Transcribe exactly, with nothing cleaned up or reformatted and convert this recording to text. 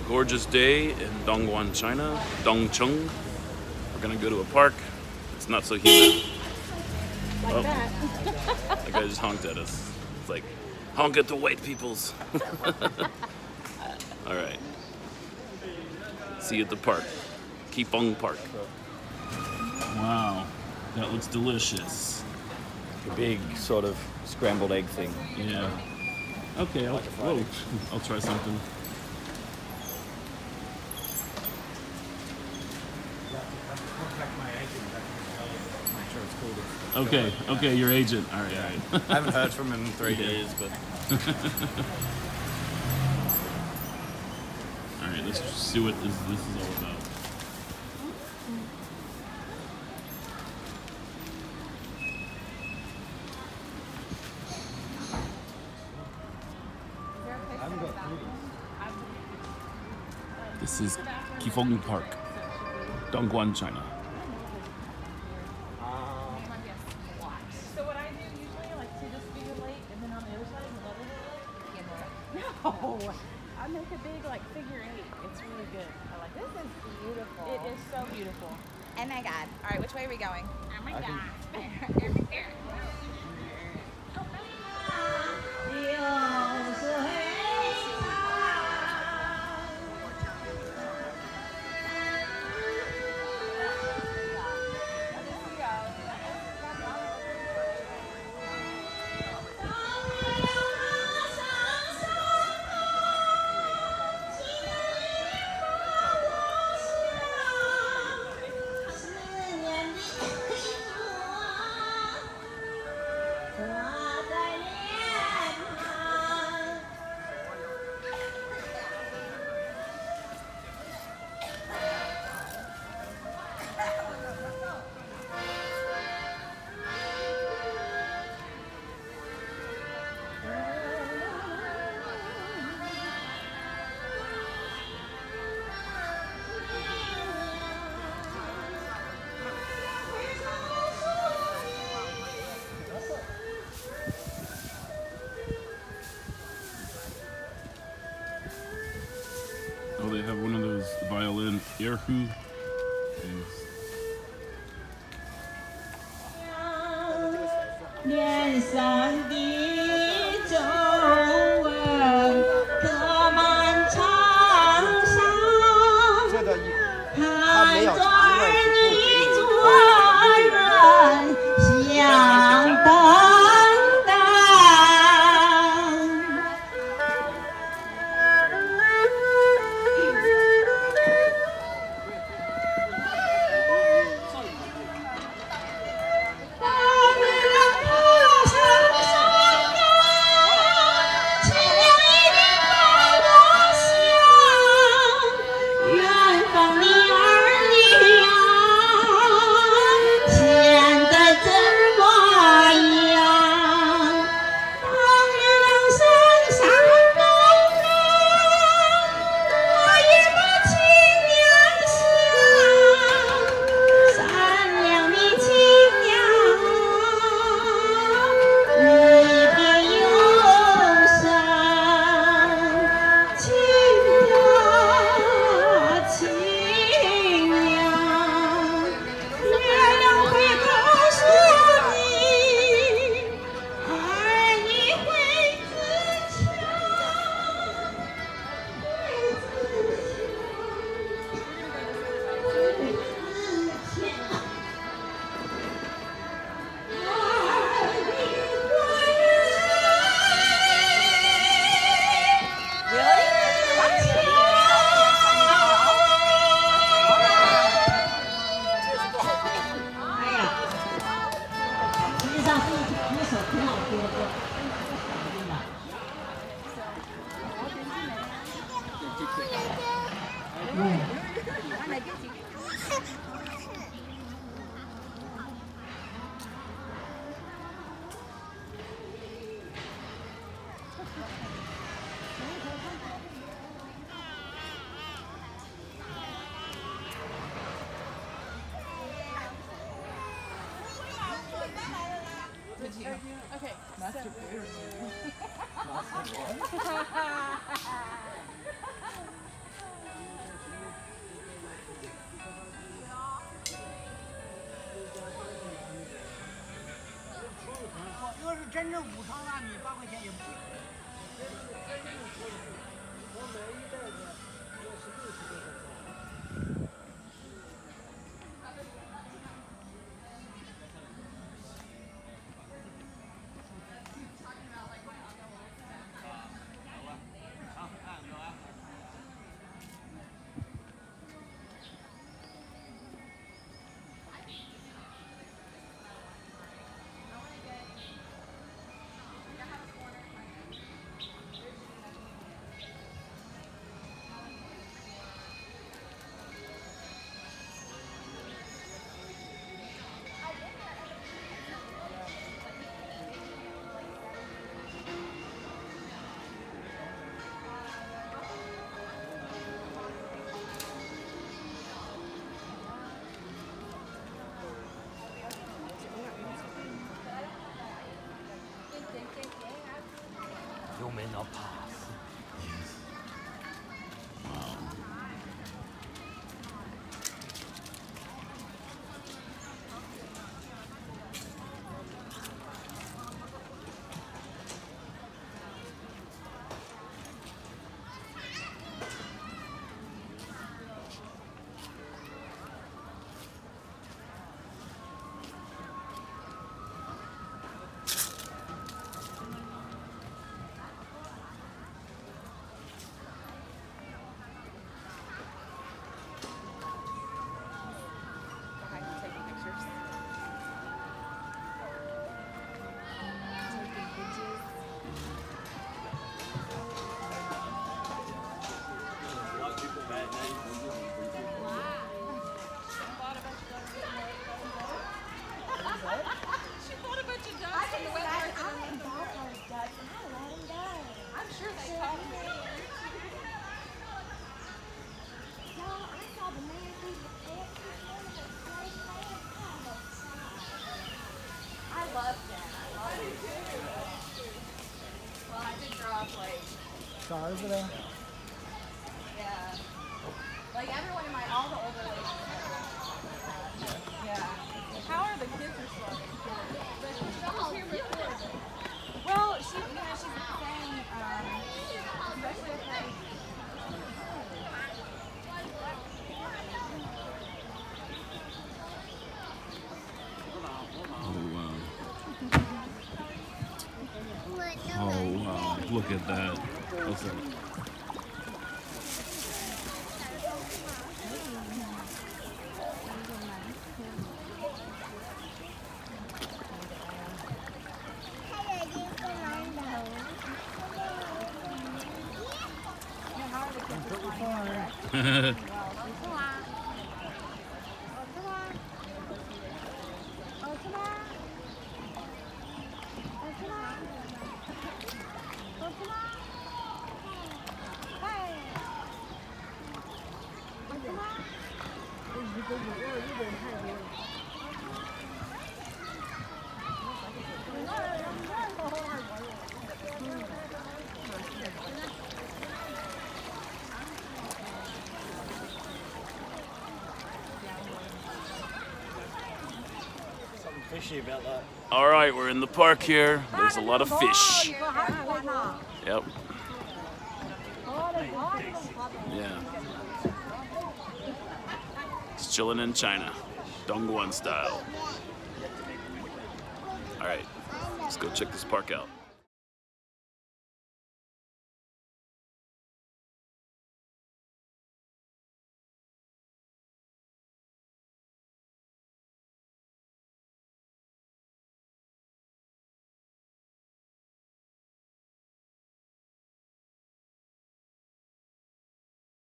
Gorgeous day in Dongguan, China, Dongcheng. We're gonna go to a park. It's not so humid. Like oh, that. That guy just honked at us. It's like, honk at the white peoples. All right. See you at the park. Qifeng Park. Wow, that looks delicious. A big sort of scrambled egg thing. Yeah. Okay, I'll, whoa, I'll try something. Okay, okay, your agent. All right, all right. I haven't heard from him in three Yeah. days, but all right, let's just see what this, this is all about. This is Qifeng Park, Dongguan, China. So what I do usually, I like to just be late, and then on the other side, another lake. No, I make a big like figure eight. It's really good. I like This is beautiful. it. It is so beautiful. Oh my god. All right, which way are we going? Oh my god. Oh, they have one of those violin air hoop things. 脸上的皱纹刻满长衫， 这个还没有在长的是不你给做人相等待。 Okay. Master So. 这五超大米八块钱也不贵。我买一袋子也是六十多块钱。 You may not pass. Yeah. Like everyone in my, all the older ladies. Yeah. How are the kids responding? Well, she, you know, she's saying, um, especially with like, Oh wow, look at that. What's that? Something fishy about that. All right, we're in the park here. There's a lot of fish. Yep. Yeah. Just chilling in China, Dongguan style. All right, let's go check this park out.